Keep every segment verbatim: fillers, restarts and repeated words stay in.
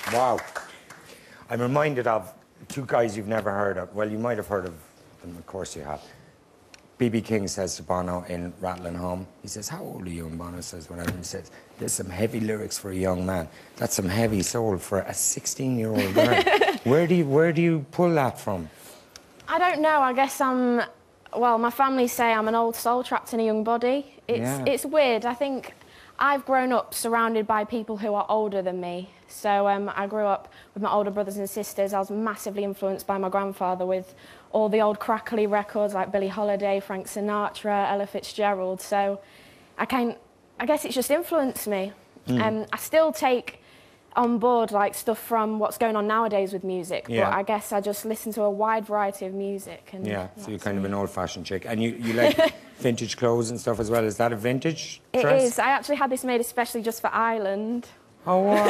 Wow. I'm reminded of two guys you've never heard of. Well, you might have heard of them, of course you have. B B King says to Bono in Rattling Home, he says, how old are you? And Bono says, whatever. He says, there's some heavy lyrics for a young man. That's some heavy soul for a sixteen-year-old girl. where do you Where do you pull that from? I don't know. I guess I'm... Well, my family say I'm an old soul trapped in a young body. It's, yeah. it's weird. I think I've grown up surrounded by people who are older than me. So um, I grew up with my older brothers and sisters. I was massively influenced by my grandfather with all the old crackly records like Billie Holiday, Frank Sinatra, Ella Fitzgerald. So I can, I guess it's just influenced me. Mm. Um, I still take on board like stuff from what's going on nowadays with music, yeah. but I guess I just listen to a wide variety of music. And yeah, so you're kind me. of an old-fashioned chick. And you, you like vintage clothes and stuff as well. Is that a vintage It dress? is. I actually had this made especially just for Ireland. Oh, wow.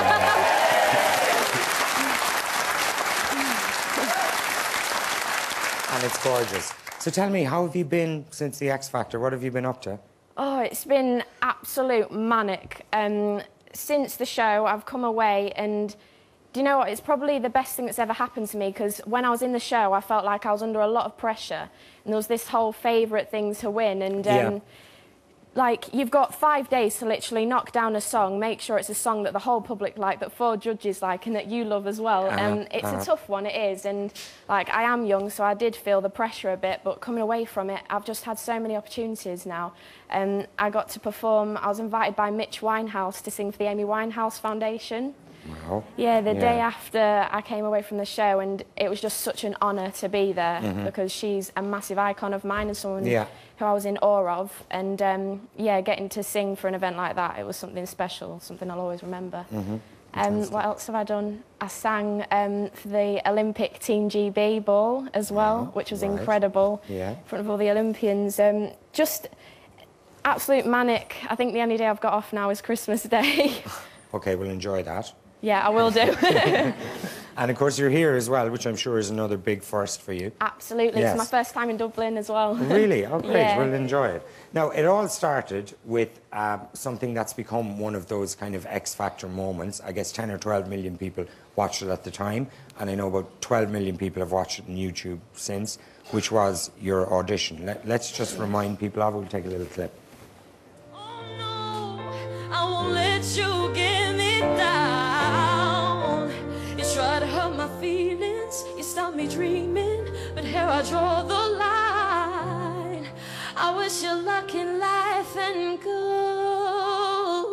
And it's gorgeous. So tell me, how have you been since the X Factor? What have you been up to? Oh, it's been absolute manic. Um, since the show, I've come away and, do you know what, it's probably the best thing that's ever happened to me, because when I was in the show, I felt like I was under a lot of pressure, and there was this whole favourite thing to win, and um, yeah. like, you've got five days to literally knock down a song, make sure it's a song that the whole public like, that four judges like, and that you love as well. Uh-huh, and it's uh-huh. a tough one, it is. And, like, I am young, so I did feel the pressure a bit, but coming away from it, I've just had so many opportunities now. Um, I got to perform, I was invited by Mitch Winehouse to sing for the Amy Winehouse Foundation. Wow. Yeah, the yeah. day after I came away from the show, and it was just such an honour to be there, mm-hmm. because she's a massive icon of mine and someone yeah. who I was in awe of. And, um, yeah, getting to sing for an event like that, it was something special, something I'll always remember. Mm-hmm. Um, what else have I done? I sang um, for the Olympic Team G B ball as well, wow. which was right. incredible, yeah. in front of all the Olympians. Um, just absolute manic. I think the only day I've got off now is Christmas Day. OK, we'll enjoy that. Yeah, I will do. And, of course, you're here as well, which I'm sure is another big first for you. Absolutely. Yes. It's my first time in Dublin as well. Really? Oh, great. Yeah. We'll enjoy it. Now, it all started with um, something that's become one of those kind of X Factor moments. I guess ten or twelve million people watched it at the time, and I know about twelve million people have watched it on YouTube since, which was your audition. Let, let's just remind people of it. We'll take a little clip. Oh, no, I won't let you get me down. You try to hurt my feelings, you stop me dreaming, but here I draw the line. I wish you luck in life and go.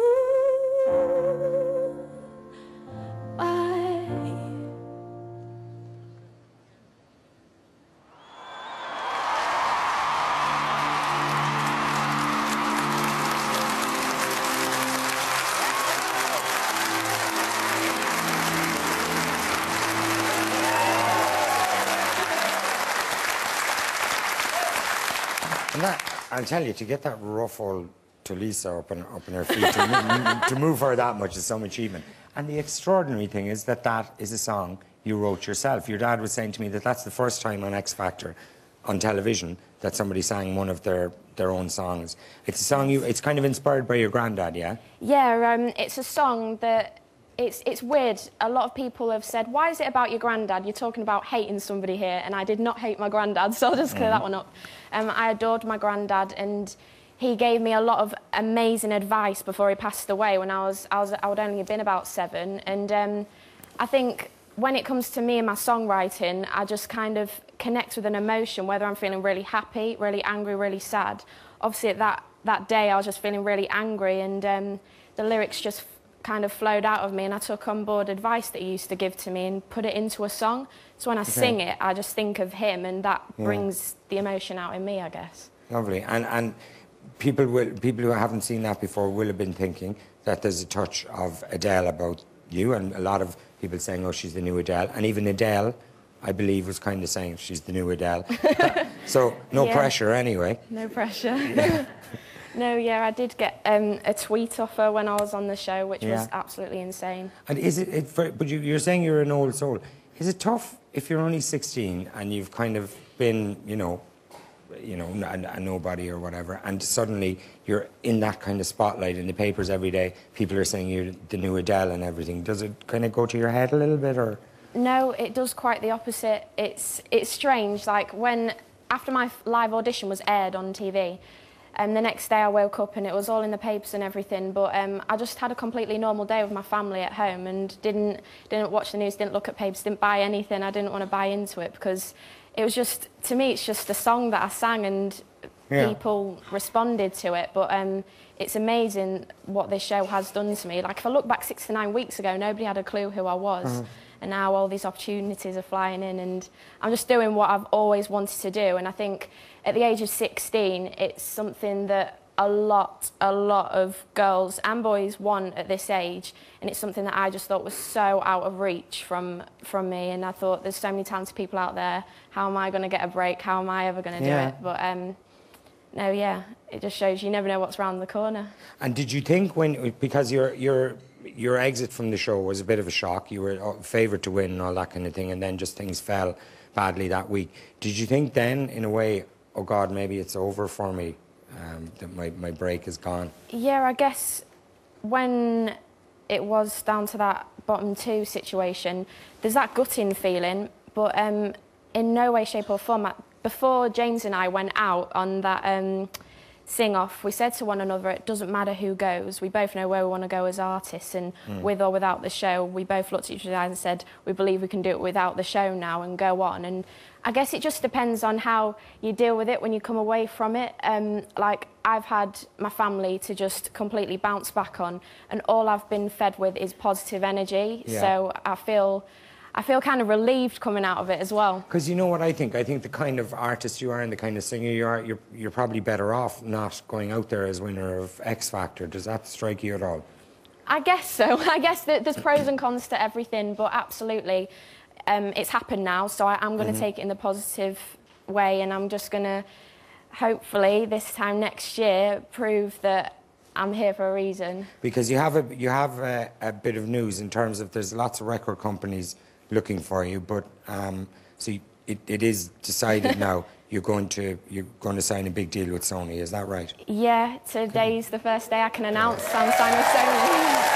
Bye. And that, I'll tell you, to get that rough old Tulisa up on, up on her feet, to, move, to move her that much is some achievement. And the extraordinary thing is that that is a song you wrote yourself. Your dad was saying to me that that's the first time on X Factor, on television, that somebody sang one of their, their own songs. It's a song you, it's kind of inspired by your granddad, yeah? Yeah, um, it's a song that, it's, it's weird. A lot of people have said, why is it about your granddad? You're talking about hating somebody here, and I did not hate my granddad, so I'll just clear mm. that one up. Um, I adored my granddad, and he gave me a lot of amazing advice before he passed away when I was, I was, I would only have been about seven. And um, I think when it comes to me and my songwriting, I just kind of connect with an emotion, whether I'm feeling really happy, really angry, really sad. Obviously, at that, that day, I was just feeling really angry, and um, the lyrics just kind of flowed out of me, and I took on board advice that he used to give to me and put it into a song. So when I okay. sing it, I just think of him, and that yeah. brings the emotion out in me, I guess. Lovely. And, and people, will, people who haven't seen that before will have been thinking that there's a touch of Adele about you, and a lot of people saying, oh, she's the new Adele. And even Adele, I believe, was kind of saying she's the new Adele. So no yeah. pressure anyway. No pressure. Yeah. No, yeah, I did get um, a tweet off her when I was on the show, which yeah. was absolutely insane. And is it, it for, but you, you're saying you're an old soul. Is it tough if you're only sixteen and you've kind of been, you know, you know, a, a nobody or whatever, and suddenly you're in that kind of spotlight in the papers every day. People are saying you're the new Adele and everything. Does it kind of go to your head a little bit, or? No, it does quite the opposite. It's it's strange. Like when after my live audition was aired on T V, and the next day I woke up and it was all in the papers and everything. But um, I just had a completely normal day with my family at home and didn't didn't watch the news, didn't look at papers, didn't buy anything. I didn't want to buy into it because it was just, to me, it's just a song that I sang and yeah. people responded to it. But um, it's amazing what this show has done to me. Like if I look back six to nine weeks ago, nobody had a clue who I was. Mm-hmm. And now all these opportunities are flying in and I'm just doing what I've always wanted to do. And I think at the age of sixteen, it's something that a lot, a lot of girls and boys want at this age. And it's something that I just thought was so out of reach from, from me. And I thought, there's so many talented people out there. How am I going to get a break? How am I ever going to do yeah. it? But um, no, yeah, it just shows you never know what's around the corner. And did you think when, because you're, you're, your exit from the show was a bit of a shock. You were favoured to win and all that kind of thing, and then just things fell badly that week. Did you think then, in a way, oh God, maybe it's over for me, um, that my, my break is gone? Yeah, I guess when it was down to that bottom two situation, there's that gutting feeling, but um, in no way, shape or form. Before James and I went out on that um, sing-off, we said to one another, it doesn't matter who goes, we both know where we want to go as artists, and mm. with or without the show, we both looked at each other and said, we believe we can do it without the show now and go on. And I guess it just depends on how you deal with it when you come away from it. Um, like, I've had my family to just completely bounce back on, and all I've been fed with is positive energy, yeah. so I feel... I feel kind of relieved coming out of it as well. Because you know what I think? I think the kind of artist you are and the kind of singer you are, you're, you're probably better off not going out there as winner of X Factor. Does that strike you at all? I guess so. I guess that there's pros and cons to everything, but absolutely, um, it's happened now, so I am going to mm-hmm. take it in the positive way, and I'm just going to, hopefully, this time next year, prove that I'm here for a reason. Because you have a, you have a, a bit of news in terms of there's lots of record companies looking for you, but um, so it, it is decided now you're going to you're going to sign a big deal with Sony. Is that right? Yeah, today's the first day I can announce I'm signing with Sony.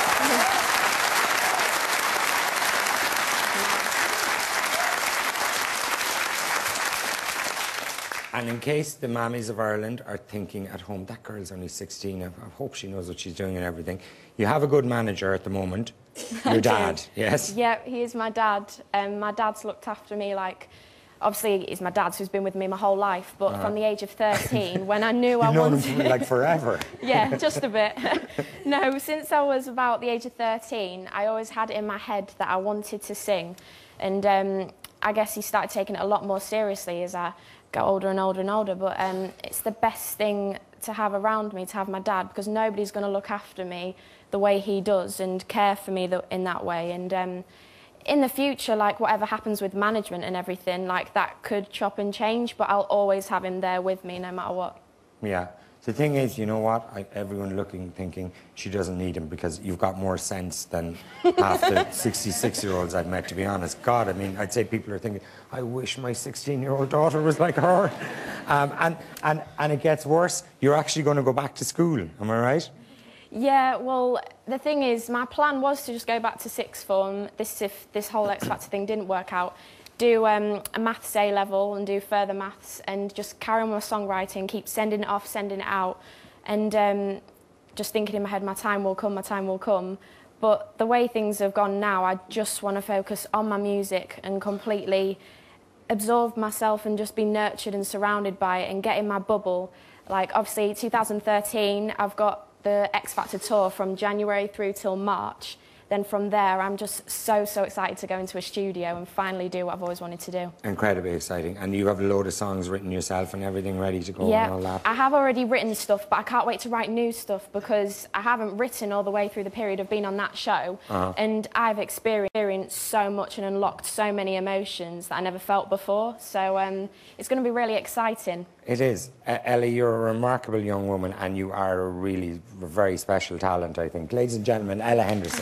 And in case the mammies of Ireland are thinking at home, that girl's only sixteen, I, I hope she knows what she's doing and everything. You have a good manager at the moment. Your dad, yes? Yeah, he is my dad. Um, my dad's looked after me like, obviously he's my dad, so he's been with me my whole life, but uh-huh. from the age of thirteen, when I knew I wanted... You've known him like forever. Yeah, just a bit. No, since I was about the age of thirteen, I always had it in my head that I wanted to sing. And um, I guess he started taking it a lot more seriously as I got older and older and older, but um, it's the best thing to have around me, to have my dad, because nobody's going to look after me the way he does and care for me the, in that way. And um, in the future, like, whatever happens with management and everything, like, that could chop and change, but I'll always have him there with me no matter what. Yeah. The thing is, you know what? I, everyone looking, thinking she doesn't need him because you've got more sense than half the sixty-six-year-olds I've met, to be honest. God, I mean, I'd say people are thinking, I wish my sixteen-year-old daughter was like her. Um, and, and, and it gets worse. You're actually going to go back to school, am I right? Yeah, well, the thing is, my plan was to just go back to sixth form. This, if this whole X Factor thing didn't work out, do um, a maths A level and do further maths and just carry on with songwriting, keep sending it off, sending it out, and um, just thinking in my head, my time will come, my time will come. But the way things have gone now, I just want to focus on my music and completely absorb myself and just be nurtured and surrounded by it and get in my bubble. Like, obviously, two thousand thirteen, I've got the X Factor tour from January through till March. Then from there, I'm just so, so excited to go into a studio and finally do what I've always wanted to do. Incredibly exciting. And you have a load of songs written yourself and everything ready to go yeah, and all that? I have already written stuff, but I can't wait to write new stuff because I haven't written all the way through the period of being on that show. Uh-huh. And I've experienced so much and unlocked so many emotions that I never felt before. So um, it's going to be really exciting. It is. Uh, Ellie, you're a remarkable young woman and you are a really very special talent, I think. Ladies and gentlemen, Ella Henderson.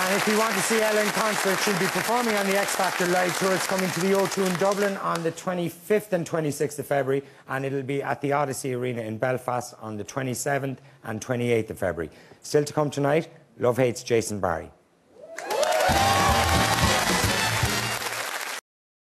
And if you want to see Ella in concert, she'll be performing on the X Factor live tour. It's coming to the O two in Dublin on the twenty-fifth and twenty-sixth of February, and it'll be at the Odyssey Arena in Belfast on the twenty-seventh and twenty-eighth of February. Still to come tonight, Love Hates Jason Barry.